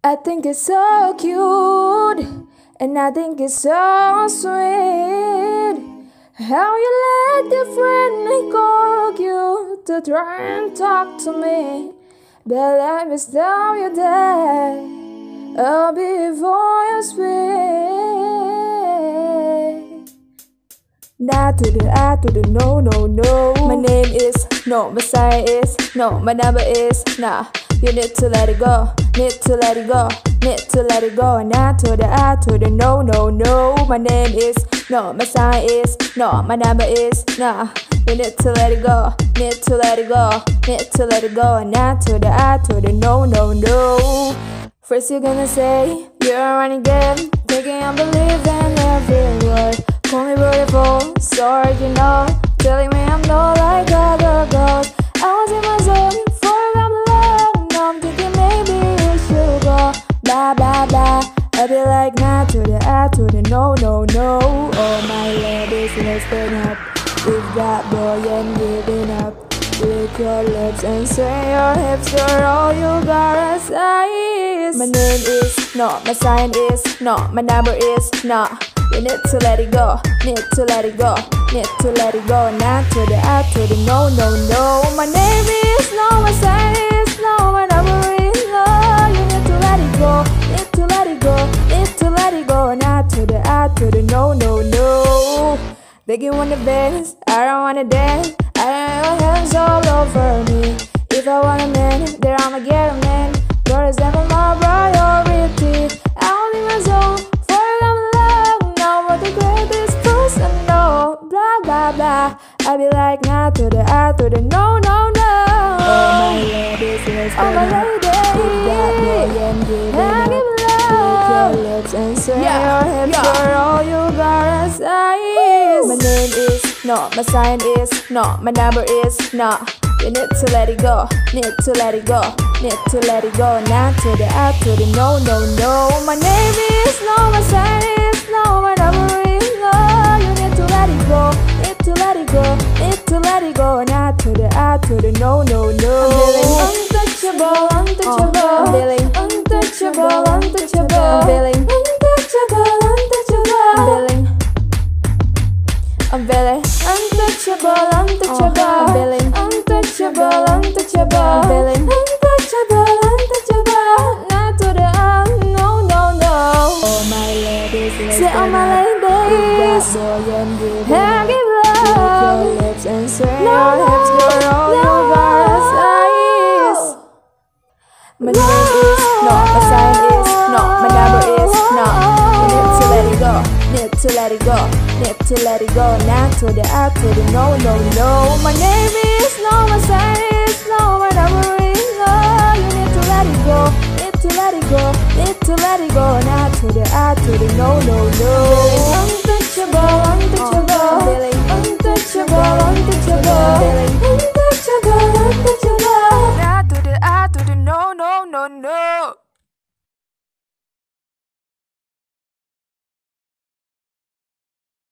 I think it's so cute, and I think it's so sweet how you let your friend call you to try and talk to me. But let me tell you that I'll be before you speak. Nah to the I to the no, no, no. My name is no, my sign is no, my number is nah. You need to let it go, need to let it go, need to let it go. Nah to the I to the no, no, no. My name is no, my sign is no, my number is nah. You need to let it go, need to let it go, need to let it go. Nah to the I to the no, no, no. First you're gonna say you're a renegade, thinking I believe in every word. Call me beautiful, so original, telling me I'm not like other girls. I was in my zone, for I'm alone. Now I'm thinking maybe we should go. Blah blah blah. I be like nah to the I to the no, no, no. Oh my ladies, let's turn up. If that boy ain't giving up, lick your lips and sway your hips. You're all you gotta say is my name is no, my sign is no, my number is no. You need to let it go, need to let it go, need to let it go. Nah to the I to the no, no, no. My name is no, my sign is no, my number is no. You need to let it go, need to let it go, need to let it go. Nah to the I to the no, no, no. They give on the best, I don't wanna dance. I don't have hands all over me. If I want a man, then I'ma get a man. God is never my priority. I'll leave my zone for I'm alone. Now what the greatest person know. Blah blah blah. I be like nah to the I to the no, no, no. Oh my ladies, let's go. Oh my ladies, I give love. Lick your lips and sway your hips. You're all you gotta say is my name is no, my sign is no, my number is no. You need to let it go, need to let it go, need to let it go. Nah to the I to the no, no, no. My name is no, my sign is no, my number is no. You need to let it go, need to let it go, need to let it go. Nah to the I to the no, no, no. I'm feeling untouchable, untouchable. I'm feeling untouchable, untouchable. I'm feeling untouchable, untouchable. I'm feeling untouchable, untouchable. I'm feeling untouchable, untouchable. I'm feeling untouchable, untouchable. Not to the no, no, no. Oh my ladies, say oh my ladies, I give love. Lick your lips and sway your hips. You're all you gotta say is my name is no, my sign is no, my number is no. You need to let it go, need to let it go, need to let it go. Nah to the I to the no, no, no. My name is no, my sign is no, my number is no. You need to let it go, need to let it go, need to let it go. Nah to the I to the no, no, no. Untouchable, untouchable. Feeling untouchable, untouchable. Feeling